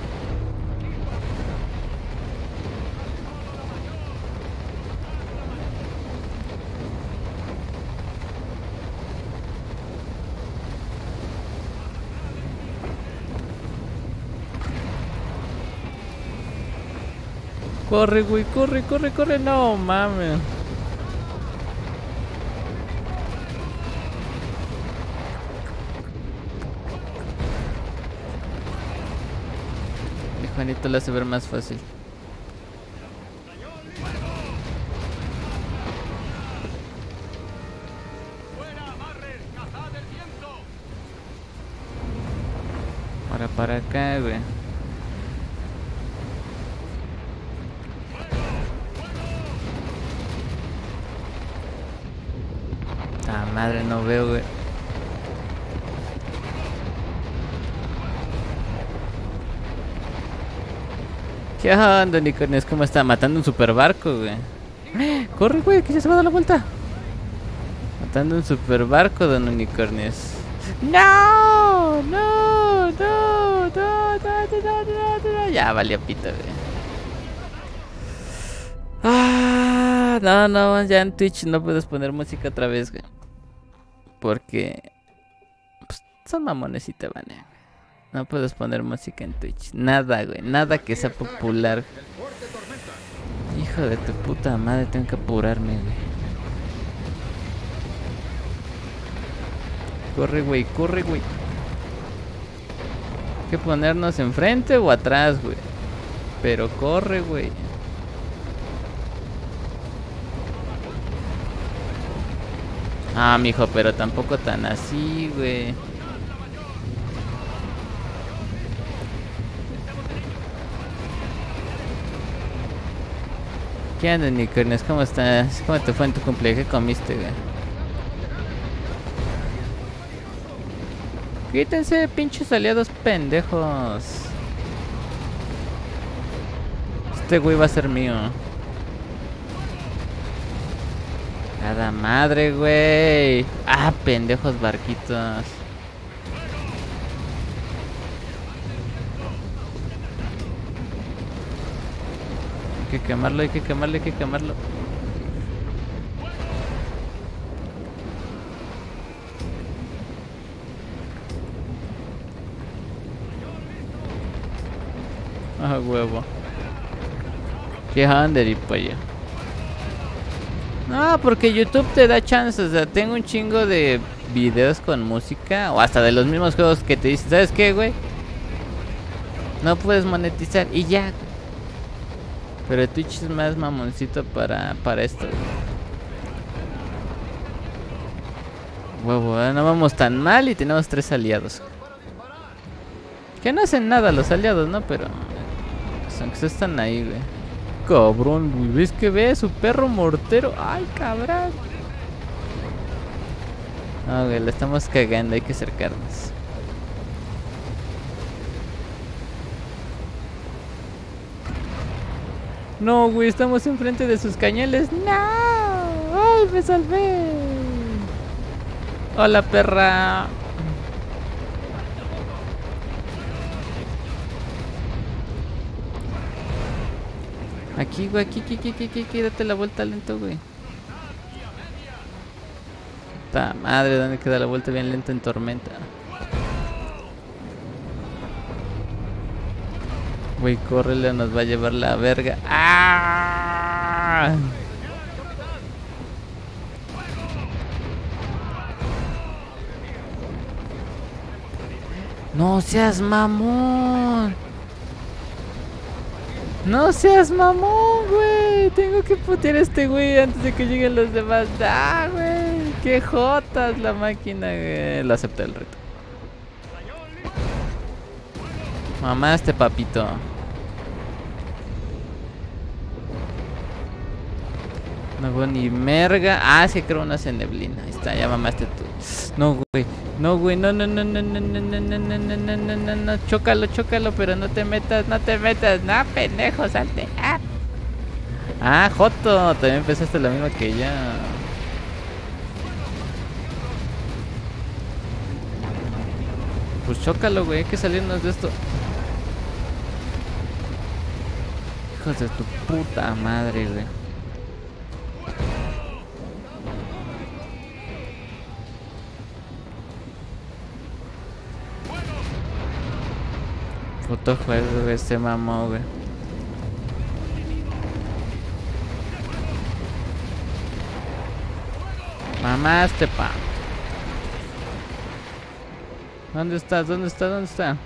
Corre, güey, corre, corre, corre. No mames. Juanito lo hace ver más fácil. Ahora para acá, güey. Ah, madre, no veo, güey. ¿Qué onda, unicornios? ¿Cómo está? Matando un super barco, güey. Corre, güey, que ya se va a dar la vuelta. Matando un super barco, don unicornios. No, no, no, no, no, no, no, no. Ya valió pito, güey. Ah, no, no, ya en Twitch no puedes poner música otra vez, güey. Porque pues, son mamones y te banean. No puedes poner música en Twitch. Nada, güey. Nada que sea popular. Hijo de tu puta madre, tengo que apurarme, güey. Corre, güey, corre, güey. Hay que ponernos enfrente o atrás, güey. Pero corre, güey. Ah, mijo, pero tampoco tan así, güey. ¿Qué onda, unicornios? ¿Cómo estás? ¿Cómo te fue en tu cumpleaños? ¿Qué comiste, güey? Quítense, pinches aliados pendejos. Este güey va a ser mío. Cada madre, güey. Ah, pendejos barquitos. Hay que quemarlo, hay que quemarlo, hay que quemarlo. Ah, huevo. ¿Qué under y pollo? No, porque YouTube te da chances. O sea, tengo un chingo de videos con música. O hasta de los mismos juegos que te dicen, ¿sabes qué, güey? No puedes monetizar y ya. Pero Twitch es más mamoncito para, para esto. Huevo, ¿eh? No vamos tan mal y tenemos tres aliados. Que no hacen nada los aliados, ¿no? Pero... aunque están ahí, güey. Cabrón, güey. ¿Ves que ve su perro mortero? Ay, cabrón. No, güey, le estamos cagando. Hay que acercarnos. No, güey, estamos enfrente de sus cañones. ¡No! ¡Ay, me salvé! Hola, perra. Aquí, güey, aquí, aquí, aquí, aquí, aquí, date la vuelta lento, güey. Ta madre, ¿dónde queda la vuelta bien lenta en tormenta? Güey, córrele, nos va a llevar la verga. ¡Ah! No seas mamón. No seas mamón, güey. Tengo que putear a este güey antes de que lleguen los demás. Ah, güey. Qué jotas la máquina, güey. Lo acepté el reto. Mamá, este papito. No veo ni merga. Ah, sí, creo una neblina. Ahí está, ya mamaste tú. No, güey. No, güey. No, no, no, no, no, no, no, no, no, no, no, no, no, no. Chócalo, chócalo, pero no te metas, no te metas. No, pendejo, salte. Ah, ah, Joto. También empezaste la misma que yo. Pues chócalo, güey. Hay que salirnos de esto. Hijos de tu puta madre, güey. Puto juego, güey, este mamó, güey. Mamaste, pa. ¿Dónde estás? ¿Dónde está? ¿Dónde está?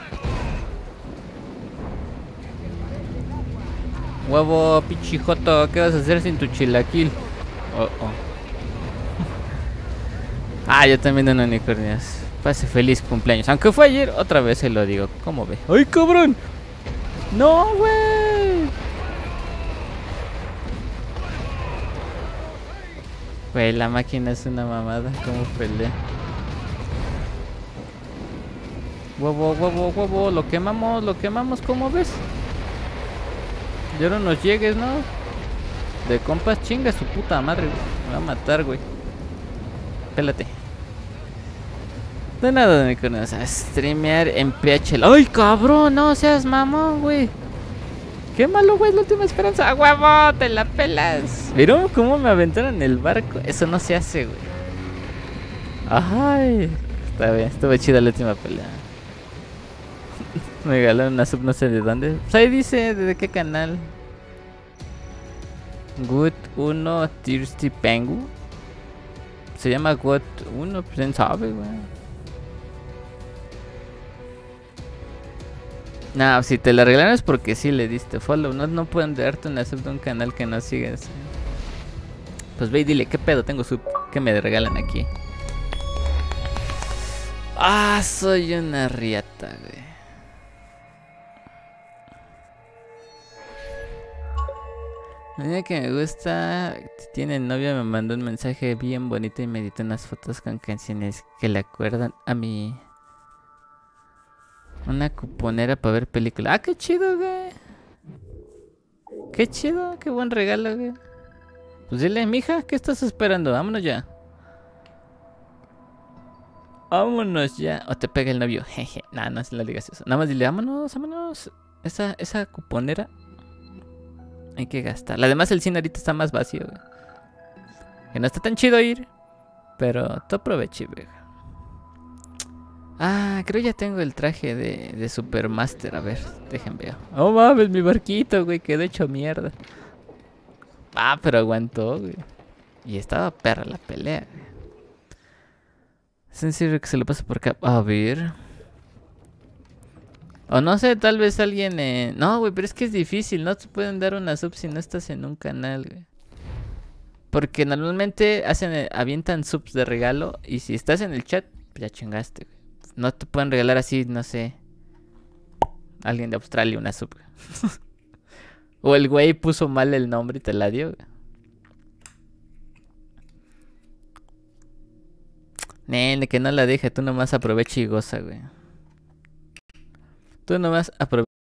Huevo, pichijoto, ¿qué vas a hacer sin tu chilaquil? Oh, oh. Ah, yo también de unicornios. Pase feliz cumpleaños. Aunque fue ayer, otra vez se lo digo. ¿Cómo ve? ¡Ay, cabrón! ¡No, güey! Güey, la máquina es una mamada. ¿Cómo pelea? Huevo, huevo, huevo. Lo quemamos, lo quemamos. ¿Cómo ves? Ya no nos llegues, ¿no? De compas, chinga su puta madre, güey. Me va a matar, güey. Pélate. De nada, me conoces. A streamear en P H L. ¡Ay, cabrón! No seas mamón, güey. Qué malo, güey. Es la última esperanza. ¡A huevo! Te la pelas. ¿Vieron cómo me aventaron en el barco? Eso no se hace, güey. Ay. Está bien. Estuvo chida la última pelea. Me regalaron una sub no sé de dónde. Pues ahí dice de qué canal. Good uno Thirsty Pengu. Se llama God uno, pues quién sabe, güey. No, si te la regalaron es porque sí le diste follow. No, no pueden darte una sub de un canal que no sigues. Pues ve y dile, ¿qué pedo? Tengo sub. ¿Qué me regalan aquí? Ah, soy una riata, güey. La niña que me gusta, tiene novia, me mandó un mensaje bien bonito y me editó unas fotos con canciones que le acuerdan a mí. Una cuponera para ver películas. Ah, qué chido, güey. Qué chido, qué buen regalo, güey. Pues dile, mija, ¿qué estás esperando? Vámonos ya. Vámonos ya. O te pega el novio. Jeje. Nah, no se le digas eso. Nada más dile, vámonos, vámonos. Esa, esa cuponera hay que gastar. Además, el cine ahorita está más vacío, güey. Que no está tan chido ir. Pero tú aproveche, güey. Ah, creo ya tengo el traje de, de Supermaster. A ver, déjenme ver. Oh, mames, mi barquito, güey. Quedó hecho mierda. Ah, pero aguantó, güey. Y estaba perra la pelea, güey. Es en serio que se lo pasa por acá. A ver. O no sé, tal vez alguien... Eh... No, güey, pero es que es difícil. No te pueden dar una sub si no estás en un canal, güey. Porque normalmente hacen, eh, avientan subs de regalo. Y si estás en el chat, pues ya chingaste, güey. No te pueden regalar así, no sé. Alguien de Australia una sub. O el güey puso mal el nombre y te la dio, güey. Nene, que no la deje. Tú nomás aprovecha y goza, güey. Tú nomás aprovecha.